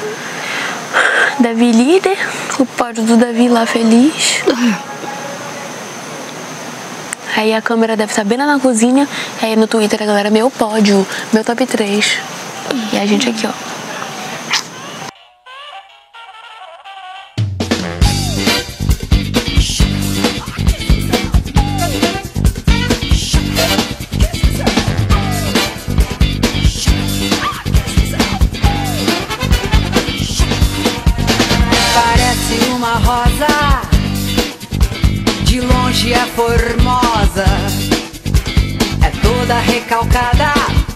Davi líder, o pódio do Davi lá feliz. Aí a câmera deve estar bem lá na cozinha. Aí no Twitter a galera, meu pódio, meu top 3. E a gente aqui, ó. Parece uma rosa, de longe é formosa, é toda recalcada,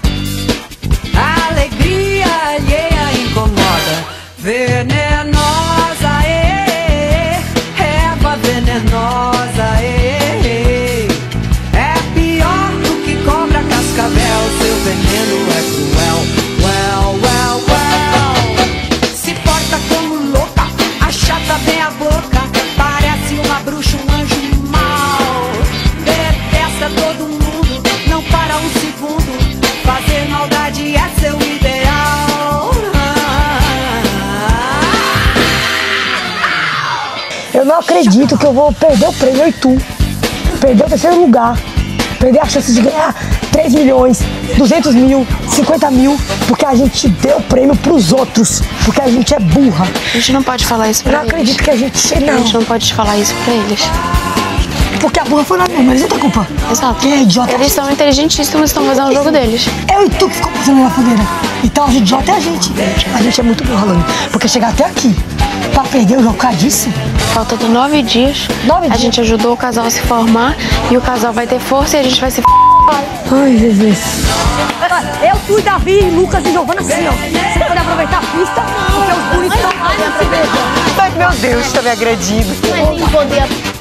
a alegria alheia incomoda. Venenosa, erva venenosa, é pior do que cobra cascavel, seu veneno é cruel. Se porta como louca, achata bem a boca, parece uma bruxa, um anjo mau. Detesta todo mundo, não para um segundo, fazer maldade é seu ideal. Eu não acredito que eu vou perder o prêmio, e tu perder o terceiro lugar, perder a chance de ganhar 3 milhões, 200 mil, 50 mil, porque a gente deu o prêmio pros outros, porque a gente é burra. A gente não pode falar isso pra Eu não eles. acredito que a gente... Não. A gente não pode falar isso pra eles. Porque a burra foi lá mesmo, eles não têm culpa. Exato. Quem é idiota? Eles são inteligentíssimos, estão fazendo o jogo deles. Eu e tu que ficou passando na fogueira. Então, os idiota é a gente. A gente é muito burra, Lani. Porque chegar até aqui, pra perder o jogo por causa disso... Faltando 9 dias, 9 a dias. gente ajudou o casal a se formar e o casal vai ter força e a gente vai se Ai, Jesus. Eu fui Davi, Lucas e Giovana assim, ó. Você pode aproveitar a pista, porque os bonitos estão lá na cerveja. Ai, meu Deus, tá me agredindo. Mas nem poder